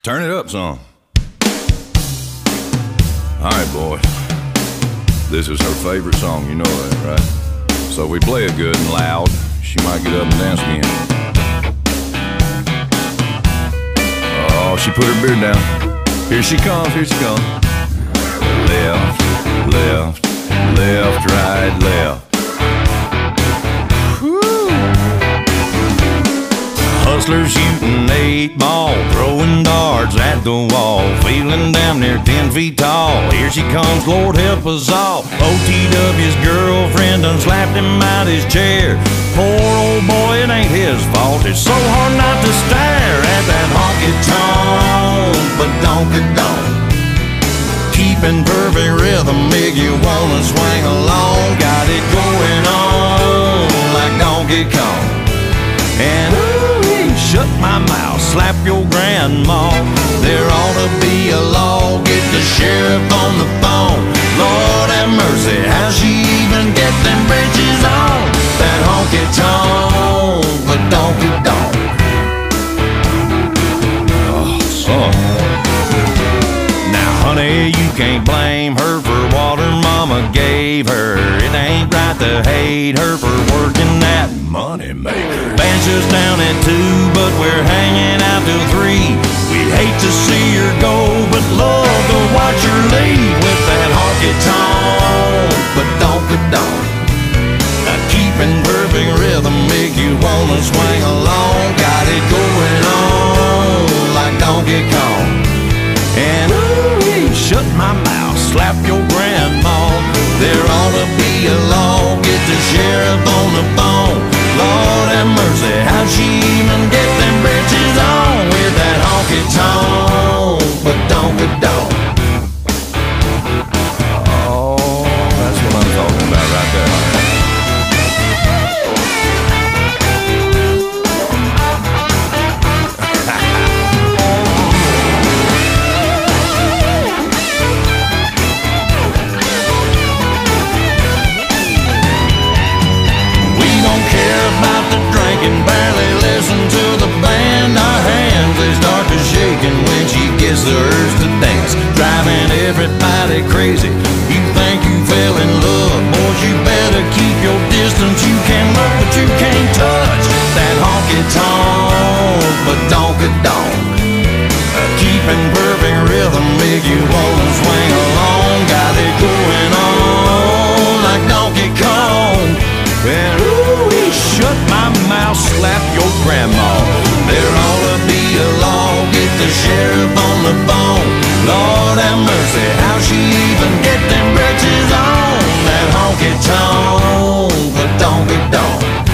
Turn it up some. Alright, boys. This is her favorite song, you know that, right? So if we play it good and loud, she might get up and dance again. Oh, she put her beard down. Here she comes, here she comes. Left, left, left, right, left. Hustler shooting 8-ball, throwing darts at the wall, feeling damn near 10 feet tall. Here she comes, Lord help us all. OTW's girlfriend done slapped him out his chair. Poor old boy, it ain't his fault. It's so hard not to stare at that honky tonk, badonkadonk. Keepin perfect rhythm, make you wanna swing along. Got it going on like Donkey Kong. And shut my mouth, slap your grandma. There ought to be a law, get the sheriff on the phone. Lord have mercy, how she even get them britches on? That honky tonk, badonkadonk. Oh, son. Now, honey, you can't blame her for what her mama gave her. It ain't right to hate her for working that money maker. Band shuts down at 2, but we're hanging out till 3. We'd hate to see her go, but love to watch her leave with that honky tonk, badonkadonk. Keepin perfect rhythm, make you wanna swing along. Got it going on like Donkey Kong. And shut my mouth, slap your grandma. There ought to be a law, get the sheriff on the phone. Lord have mercy, how'd she even get them britches on with that honky tonk, badonkadonk? Oh, that's what I'm talking about right there. Barely listen to the band. Our hands, they start to shaking when she gets the urge to dance, driving everybody crazy. You think you fell in love, boys, you better keep your distance. You can look, but you can't touch that honky tonk, badonkadonk. Keepin perfect rhythm, make you wanna swing along. Got it going on like Donkey Kong. And ooh, shut my mouth, slap your grandma. There ought to be a law, get the sheriff on the phone. Lord have mercy, how she even get them britches on? That honky tonk, badonkadonk.